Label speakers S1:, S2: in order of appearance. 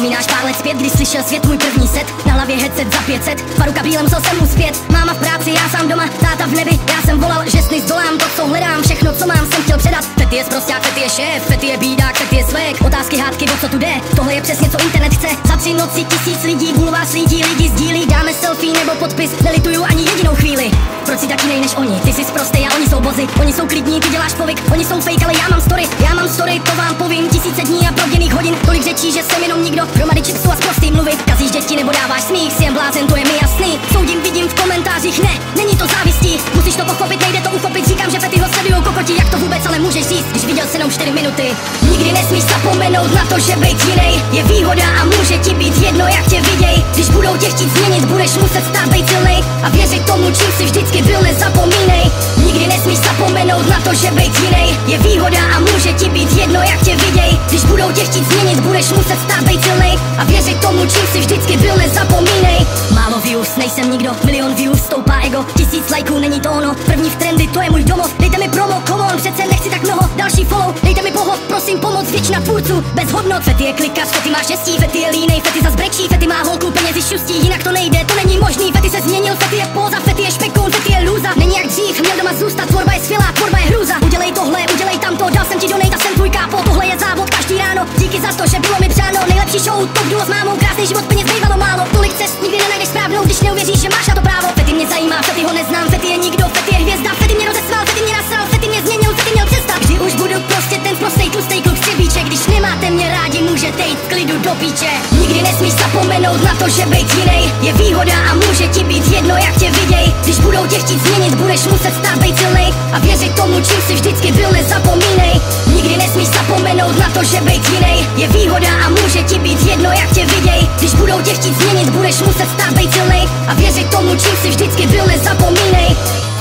S1: Vzpomínáš pár let zpět, kdy slyšel svět můj první set? Na hlavě headset za 500, tvaru kabílem vzal jsem mu zpět. Máma v práci, já sám doma, táta v nebi. Já jsem volal, že sny zdolám, to co hledám, všechno co mám jsem chtěl předat. Fety je sprosták, Fety je šéf, Fety je bídák, Fety je svek. Otázky, hádky, o co tu jde, tohle je přesně co internet chce. Za 3 noci 1000 lidí, bulvár slídí, lidi sdílí, dáme selfie nebo podpis, nelituju ani jedinou chvíli. Proč si taky nej než oni, ty jsi sprostej a oni jsou bozy. Oni jsou klidní, ty děláš povyk, oni jsou fake, ale já mám story, to vám povím. Tisíce dní a proděných hodin, tolik řečí, že jsem jenom nikdo. Hromady chipsů a sprostý mluvy, kazíš děti nebo dáváš smích, si jen blázen, to je mi jasný. Soudím, vidím v komentářích, ne, není to závistí. Musíš to pochopit, nejde to uchopit, říkám, že Fety ho sledujou kokoti, jak to vůbec ale můžeš říct, když viděl jsi jenom 4 minuty. Nikdy nesmíš zapomenout na to, že být jinej je výhoda a může ti být jedno, jak tě viděj. Když budou tě chtít změnit, budeš muset stát být silnej a věřit tomu, čím jsi vždycky byl, nezapomínej. Nikdy nesmíš zapomenout na to, že být jinej je výhoda a může ti být jedno, jak tě viděj. Když budou tě chtít změnit, budeš muset stát být silnej a věřit tomu, čím jsi vždycky byl, nezapomínej. Málo views, nejsem nikdo, milion views, stoupá ego, 1000 lajků, není to ono. První v trendy, to je můj domov, dejte mi promo, come on, přece nechci tak mnoho. Další follow, dejte mi pohod, prosím pomoc, většina tvůrců bez hodnot. Fety je klikař, Fety má štěstí, Fety je línej, Fety zas brečí, Fety má holku, penězi šustí, jinak to nejde, to není možný. Fety se změnil, Fety je póza, Fety je špekun, Fety je lůza. Není jak dřív, měl doma zůstat, tvorba je skvělá, tvorba je hrůza. Udělej tohle, udělej tamto, dal jsem ti donate a jsem tvůj kápo, tohle je závod každý ráno. Díky za to, že bylo mi přáno, nejlepší show, top duo s mámou, krásný život, peněz bývalo málo. Tolik cest nikdy nenajdeš správnou, když neuvěříš, že máš na to právo. Fety mě zajímá, Fety ho neznám, Fety je nikdo, Fety je hvězda, Fety mě rozesval, Fety mě nasral, Fety mě změnil, Fety měl přestat. Kdy už budu prostě ten prostej tlustej kluk střebíček, když nemáte mě rádi, můžete jít v klidu do píče. Nikdy nesmíš zapomenout na to, že být jinej je výhoda a může ti být jedno, jak tě viděj. Když budou tě chtít změnit, budeš muset stát být silnej a věřit tomu, čím jsi vždycky byl, nezapomínej. Nikdy nesmíš zapomenout na to, že být jinej je výhoda a může ti být jedno, jak tě viděj. Když budou tě chtít změnit, budeš muset stát být silnej a věřit tomu, čím jsi vždycky byl, nezapomínej.